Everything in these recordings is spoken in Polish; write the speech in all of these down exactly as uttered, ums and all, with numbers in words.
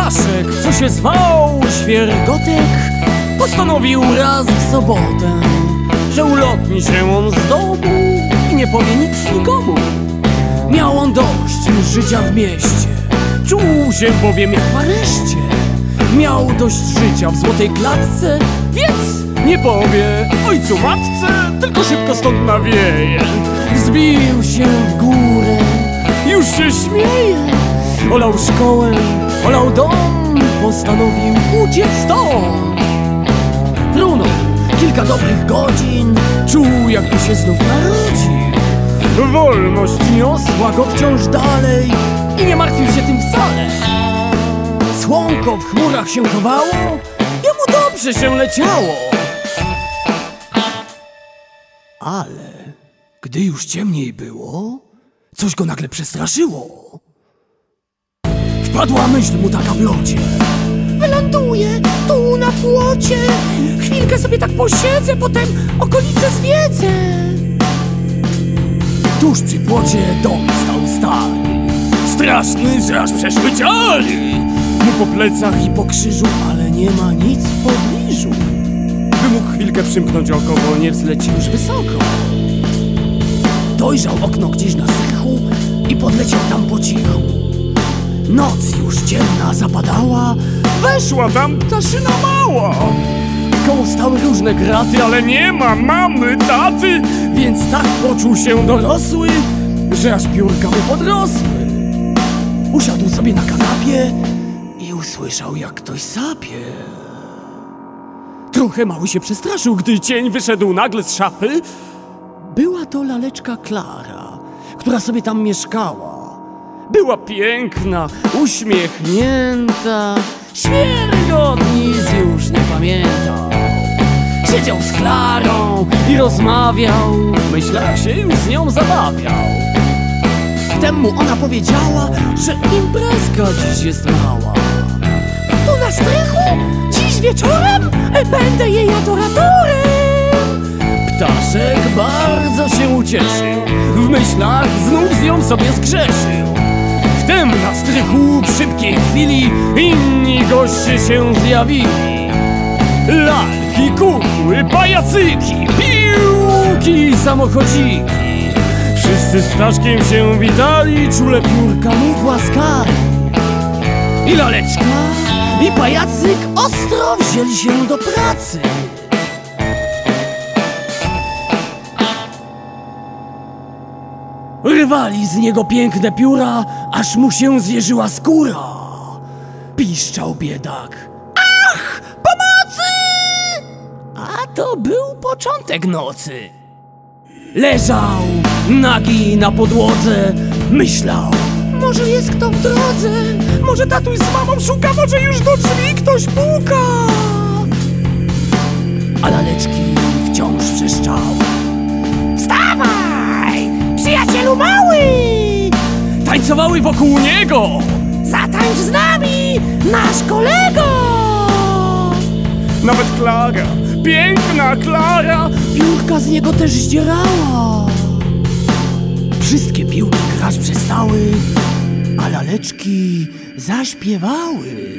ptaszek, co się zwał Świergotek, postanowił raz w sobotę, że ulotni się on z domu i nie powie nic nikomu. Miał on dość już życia w mieście, czuł się bowiem jak w areszcie. Miał dość życia w złotej klatce, więc nie powie ojcu matce, tylko szybko stąd nawieje. Wzbił się w górę, już się śmieje. Olał szkołę, olał dom, postanowił uciec stąd. Frunął kilka dobrych godzin, czuł jakby się znów narodził. Wolność niosła go wciąż dalej i nie martwił się tym wcale. Słonko w chmurach się chowało, jemu dobrze się leciało. Ale gdy już ciemniej było, coś go nagle przestraszyło. Wpadła myśl mu taka w locie: wyląduję tu na płocie, chwilkę sobie tak posiedzę, potem okolice zwiedzę. Tuż przy płocie dom stał stary, straszny, że aż przeszły ciary mu po plecach i po krzyżu, ale nie ma nic w pobliżu, by mógł chwilkę przymknąć oko, bo nie wzleci już wysoko. Dojrzał okno gdzieś na strychu i podleciał tam po cichu. Noc już ciemna zapadała, weszła tam ptaszyna mała. Koło stały różne graty, ale nie ma mamy, taty, więc tak poczuł się dorosły, że aż piórka mu podrosły. Usiadł sobie na kanapie i usłyszał, jak ktoś sapie. Trochę mały się przestraszył, gdy cień wyszedł nagle z szafy. Była to laleczka Klara, która sobie tam mieszkała. Była piękna, uśmiechnięta. Świergot nic już nie pamiętał. Siedział z Klarą i rozmawiał, w myślach się już z nią zabawiał. Wtem mu ona powiedziała, że imprezka dziś jest mała. Tu na strychu, dziś wieczorem, będę jej adoratorem. Ptaszek bardzo się ucieszył, w myślach znów z nią sobie zgrzeszył. Wtem na strychu w szybkiej chwili inni goście się zjawili. Lalki, kukły, pajacyki, piłki, samochodziki. Wszyscy z ptaszkiem się witali, czule piórka mu głaskali. I laleczka, i pajacyk ostro wzięli się do pracy. Rywali z niego piękne pióra, aż mu się zjeżyła skóra. Piszczał biedak: ach, pomocy! A to był początek nocy. Leżał nagi na podłodze, myślał: może jest kto w drodze, może tatuś z mamą szuka, może już do drzwi ktoś puka. A laleczki wciąż wrzeszczały: wstawaj, przyjacielu mały! Tańcowały wokół niego: zatańcz z nami, nasz kolego! Nawet Klara, piękna Klara, piórka z niego też zdzierała. Wszystkie piłki grać przestały, a laleczki zaśpiewały.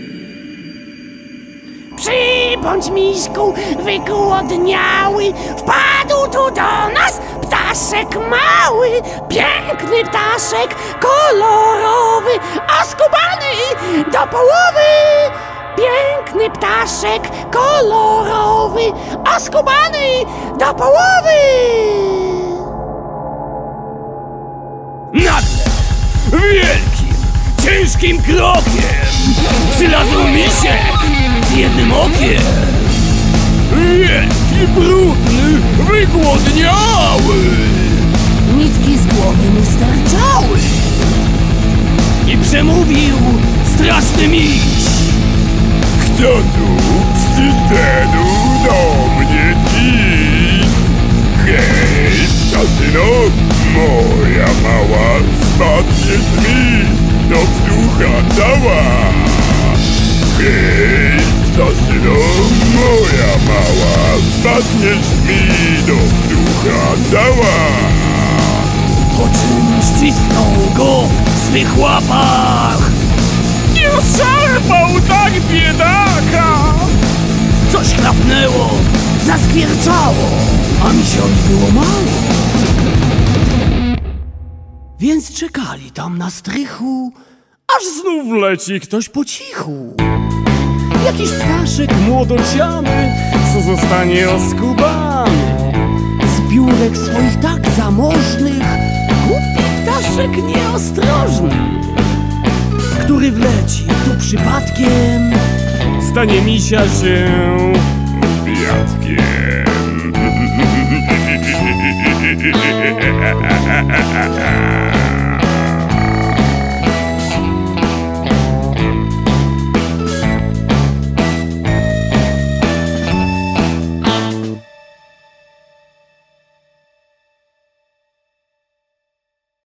Przybądź, miśku, wygłodniały, wpadł tu do nas ptaszek mały. Piękny ptaszek, kolorowy, oskubany do połowy. Piękny ptaszek, kolorowy, oskubany do połowy. Nagle, wielkim, ciężkim krokiem przylazł misiek z jednym okiem. Wielki, brudny, wygłodniały, nitki z głowy mu sterczały. I przemówił straszny miś: kto tu przyszedł do mnie dziś? Hej, ptaszyno, moja mała, spadniesz mi do brzucha cała. Hej, ptaszyno, moja mała, spadniesz mi do brzucha cała. Po czym ścisnął go w swych łapach i rozszarpał Chlapnęło, zaskwierczało, a misiowi było mało. Więc czekali tam na strychu, aż znów leci ktoś po cichu. Jakiś ptaszek młodociany, co zostanie oskubany. Z biurek swoich tak zamożnych, głupi ptaszek nieostrożny, który wleci tu przypadkiem, stanie misia się piatkiem.